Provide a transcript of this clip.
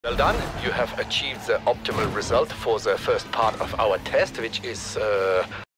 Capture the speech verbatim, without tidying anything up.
Well done. You have achieved the optimal result for the first part of our test, which is uh,